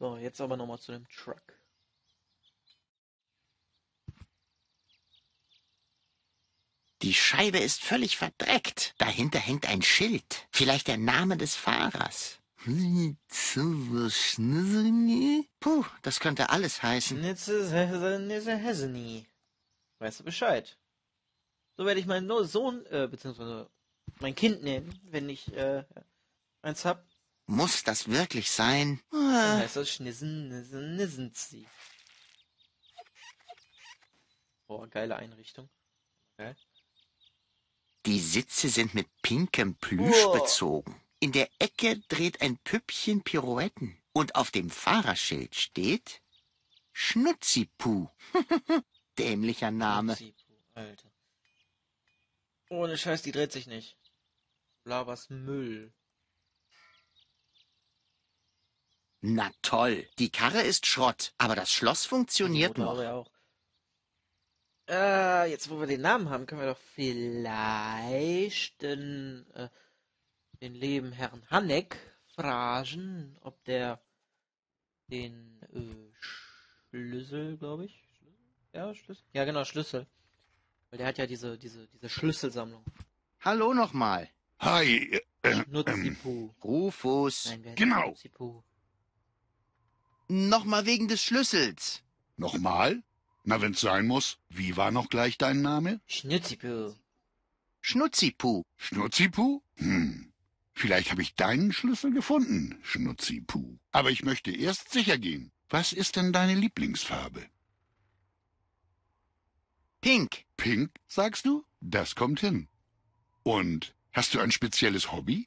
So, jetzt aber nochmal zu dem Truck. Die Scheibe ist völlig verdreckt. Dahinter hängt ein Schild. Vielleicht der Name des Fahrers. Puh, das könnte alles heißen. Heseni. Weißt du Bescheid? So werde ich meinen Sohn, beziehungsweise mein Kind nennen, wenn ich, eins hab. Muss das wirklich sein? Dann heißt das Nissenzi. Boah, geile Einrichtung. Okay. Die Sitze sind mit pinkem Plüsch bezogen. In der Ecke dreht ein Püppchen Pirouetten. Und auf dem Fahrerschild steht Schnutzipuh. Dämlicher Name. Schnutzipuh, Alter. Ohne Scheiß, die dreht sich nicht. Labers Müll. Na toll, die Karre ist Schrott, aber das Schloss funktioniert noch. Auch. Jetzt wo wir den Namen haben, können wir doch vielleicht den lieben Herrn Haneck fragen, ob der den Schlüssel, glaube ich. Ja, Schlüssel. Ja, genau, Schlüssel. Weil der hat ja diese Schlüsselsammlung. Hallo nochmal. Hi, Schnutzipuh. Rufus. Nein, wer genau. Schnutzipuh? Nochmal wegen des Schlüssels. Nochmal? Na, wenn's sein muss. Wie war noch gleich dein Name? Schnutzipuh. Schnutzipuh. Schnutzipuh? Vielleicht habe ich deinen Schlüssel gefunden, Schnutzipuh. Aber ich möchte erst sicher gehen. Was ist denn deine Lieblingsfarbe? Pink. Pink, sagst du? Das kommt hin. Und hast du ein spezielles Hobby?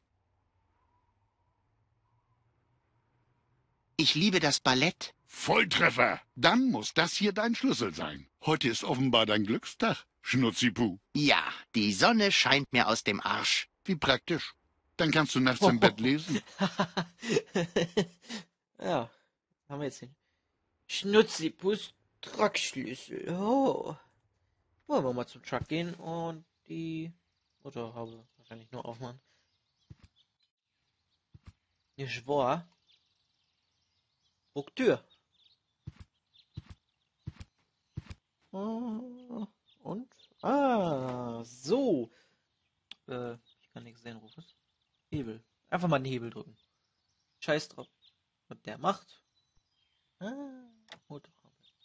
Ich liebe das Ballett. Volltreffer! Dann muss das hier dein Schlüssel sein. Heute ist offenbar dein Glückstag, Schnutzipuh. Ja, die Sonne scheint mir aus dem Arsch. Wie praktisch. Dann kannst du nachts im Bett lesen. Ja, haben wir jetzt den Schnutzipuhs Truckschlüssel. Oh. Wollen wir mal zum Truck gehen und die Motorhaube wahrscheinlich nur aufmachen. Nicht wahr? Tür. Und? So. Ich kann nichts sehen, Rufus. Hebel. Einfach mal den Hebel drücken. Scheiß drauf. Was der macht. Motorhaube.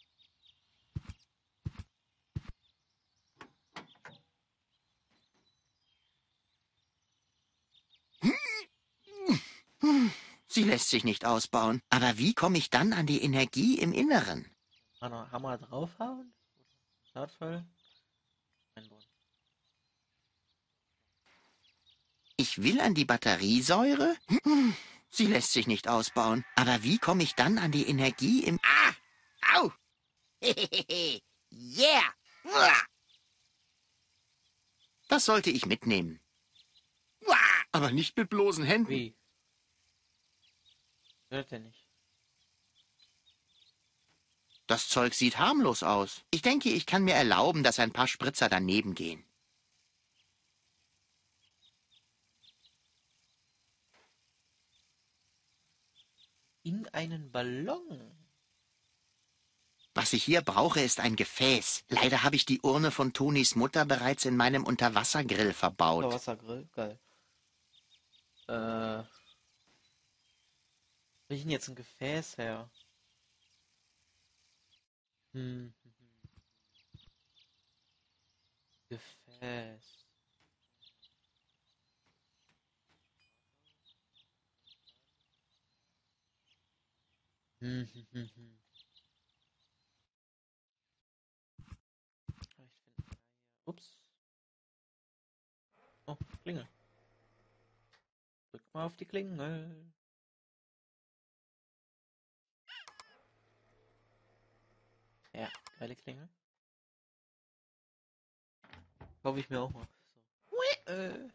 Sie lässt sich nicht ausbauen. Aber wie komme ich dann an die Energie im Inneren? Hammer draufhauen? Startvoll. Einbauen. Ich will an die Batteriesäure? Sie lässt sich nicht ausbauen. Aber wie komme ich dann an die Energie im... Au! Yeah! Das sollte ich mitnehmen. Aber nicht mit bloßen Händen. Wie? Hört er nicht? Das Zeug sieht harmlos aus. Ich denke, ich kann mir erlauben, dass ein paar Spritzer daneben gehen. In einen Ballon? Was ich hier brauche, ist ein Gefäß. Leider habe ich die Urne von Tonis Mutter bereits in meinem Unterwassergrill verbaut. Wassergrill? Geil. Wo ist denn jetzt ein Gefäß her? Gefäß. Ups. Oh, Klingel. Drück mal auf die Klingel. Ja, geile Klingel. Kaufe ich mir auch mal. So.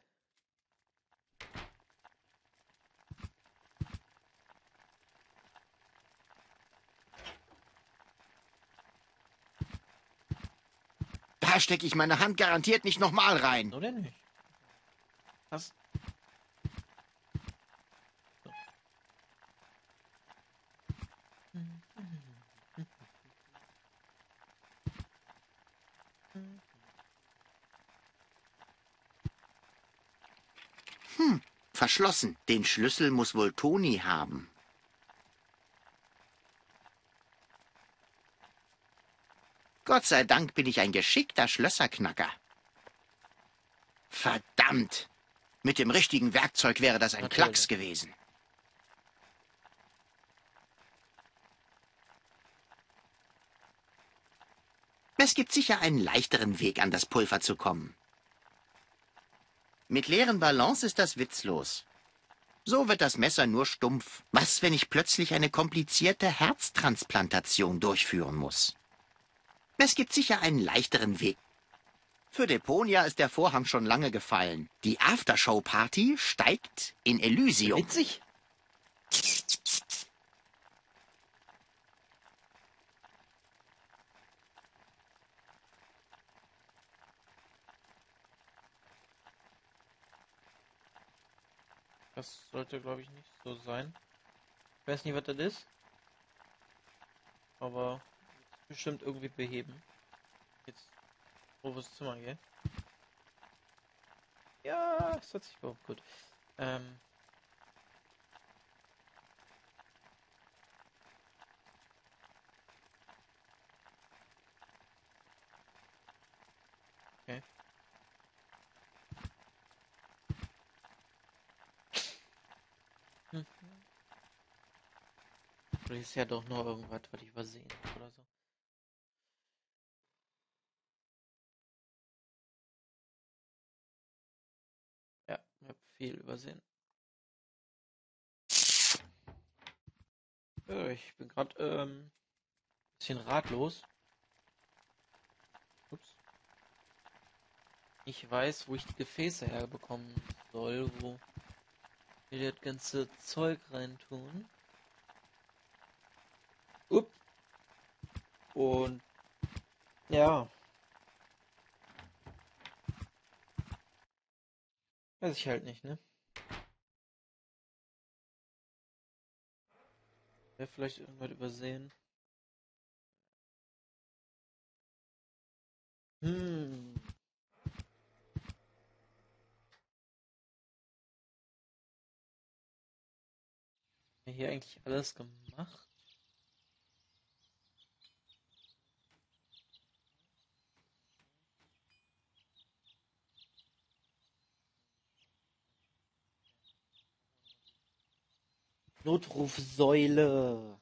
Da stecke ich meine Hand garantiert nicht nochmal rein. Oder nicht? Was? So. Verschlossen. Den Schlüssel muss wohl Toni haben. Gott sei Dank bin ich ein geschickter Schlösserknacker. Verdammt! Mit dem richtigen Werkzeug wäre das ein Natürlich. Klacks gewesen. Es gibt sicher einen leichteren Weg, an das Pulver zu kommen. Mit leeren Ballons ist das witzlos. So wird das Messer nur stumpf. Was, wenn ich plötzlich eine komplizierte Herztransplantation durchführen muss? Es gibt sicher einen leichteren Weg. Für Deponia ist der Vorhang schon lange gefallen. Die Aftershow-Party steigt in Elysium. Witzig. Das sollte, glaube ich, nicht so sein. Ich weiß nicht, was das ist. Aber bestimmt irgendwie beheben. Jetzt aufs Zimmer gehe. Ja, das hat sich überhaupt gut. Okay. Vielleicht ist ja doch nur irgendwas, was ich übersehen habe oder so. Ja, ich habe viel übersehen. Ich bin gerade ein bisschen ratlos. Ups. Ich weiß, wo ich die Gefäße herbekommen soll, wo wir das ganze Zeug reintun. Upp. Und ja. Weiß ich halt nicht, ne? Wäre vielleicht irgendwas übersehen. Hier eigentlich alles gemacht? Notrufsäule.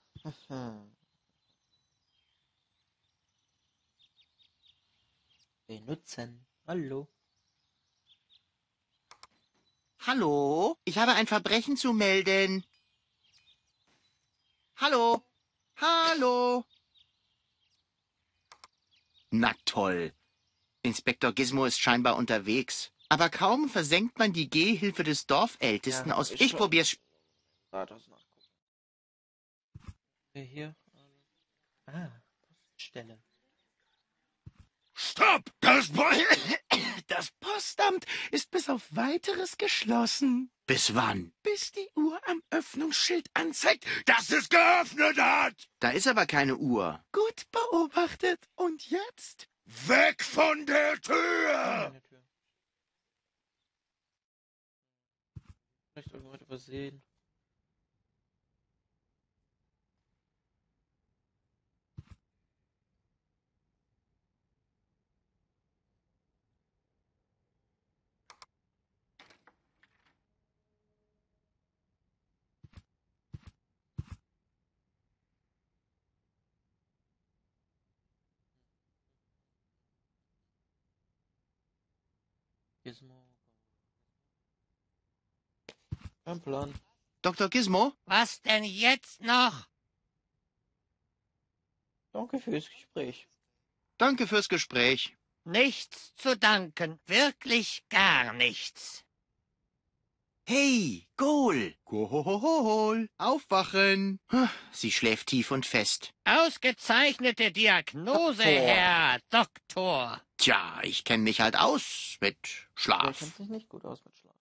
Benutzen. Hallo. Hallo? Ich habe ein Verbrechen zu melden. Hallo? Hallo? Na toll. Inspektor Gizmo ist scheinbar unterwegs. Aber kaum versenkt man die Gehhilfe des Dorfältesten aus... Ich probier's... Rathaus nachgucken. Hier. Poststelle. Stopp! Das Postamt ist bis auf Weiteres geschlossen. Bis wann? Bis die Uhr am Öffnungsschild anzeigt, dass es geöffnet hat. Da ist aber keine Uhr. Gut beobachtet. Und jetzt? Weg von der Tür! Eine Tür. Vielleicht irgendwas übersehen. Gizmo. Kein Plan. Dr. Gizmo? Was denn jetzt noch? Danke fürs Gespräch. Danke fürs Gespräch. Nichts zu danken, wirklich gar nichts. Hey, Goal! Gohohohol! Aufwachen! Sie schläft tief und fest. Ausgezeichnete Diagnose, Doktor. Herr Doktor. Tja, ich kenne mich halt aus mit Der Schlaf. kennt sich nicht gut aus mit Schlaf.